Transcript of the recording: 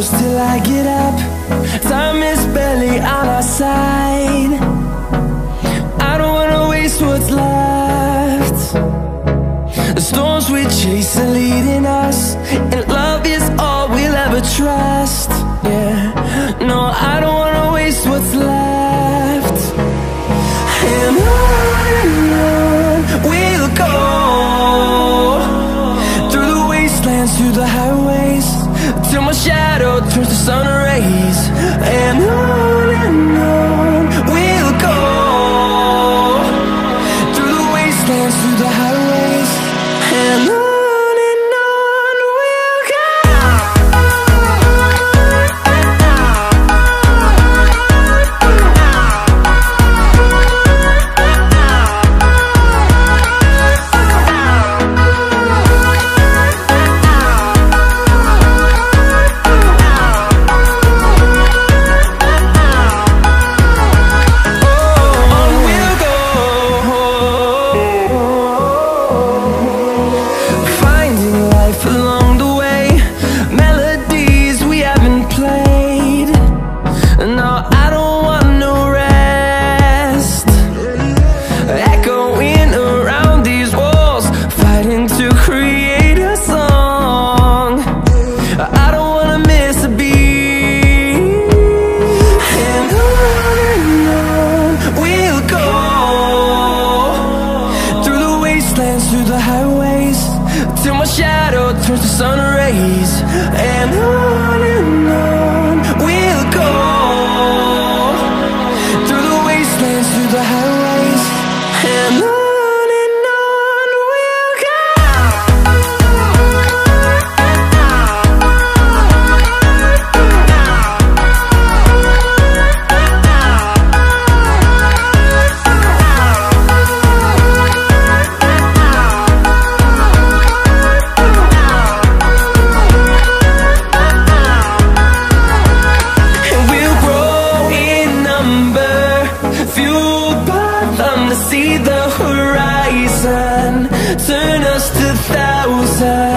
close till I get up. Time is barely on our side. I don't wanna waste what's left. The storms we chase are leading us, and love is all we'll ever trust. Yeah, no, I don't wanna waste what's left. And on we'll go, through the wastelands, through the highways, till my shadow turns to sun rays. And on we'll go, through the wastelands, through the highways, and on we'll go. Through the highways, till my shadow turns to sun rays. And on we'll go, through the wastelands, through the highways, and on we'll go. See the horizon, turn us to thousands.